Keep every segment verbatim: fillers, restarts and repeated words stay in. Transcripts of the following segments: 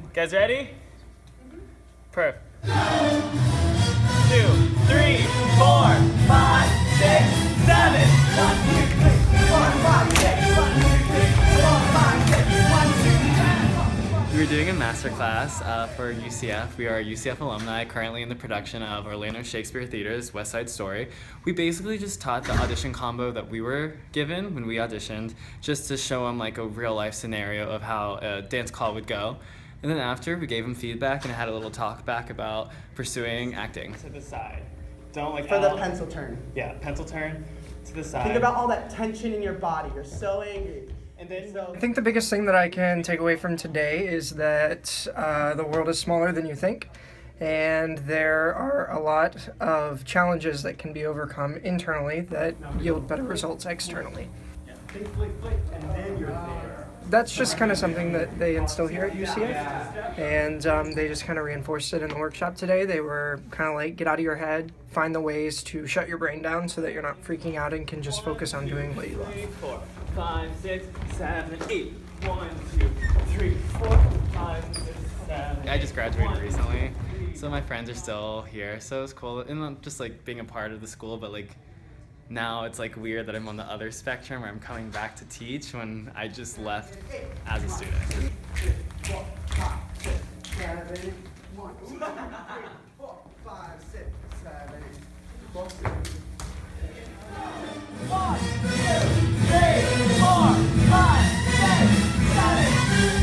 Guys ready? Perfect. Two, three, four, five, six, seven. One, two, three, four, five, six. One, two, three, four, five, six. One, two, three. We're doing a master class uh, for U C F. We are U C F alumni, currently in the production of Orlando Shakespeare Theater's West Side Story. We basically just taught the audition combo that we were given when we auditioned, just to show them like a real life scenario of how a dance call would go. And then after, we gave them feedback and had a little talk back about pursuing acting. To the side. Don't like For the pencil turn. Yeah, pencil turn to the side. Think about all that tension in your body. You're so angry. And then so I think the biggest thing that I can take away from today is that uh, the world is smaller than you think, and there are a lot of challenges that can be overcome internally that yield better results externally. Yeah. Think, flick, flick, and then you're there. That's just kind of something that they instill here at U C F, and um, they just kind of reinforced it in the workshop today. They were kind of like, get out of your head, find the ways to shut your brain down so that you're not freaking out and can just focus on doing what you love. Four, five, six, seven, eight. One, two, three, four, five, six, seven. I just graduated recently, so my friends are still here, so it's cool. And I'm just like being a part of the school, but like now it's like weird that I'm on the other spectrum where I'm coming back to teach when I just left as a student. Four, five, six, seven, one, two, three, four, five, six, seven, one, two, three, four, five, six, seven.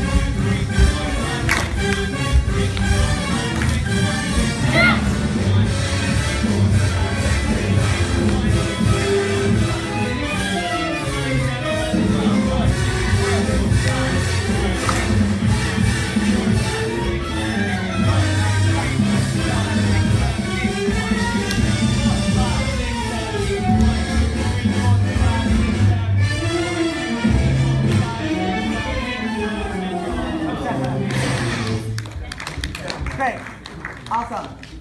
Okay, awesome.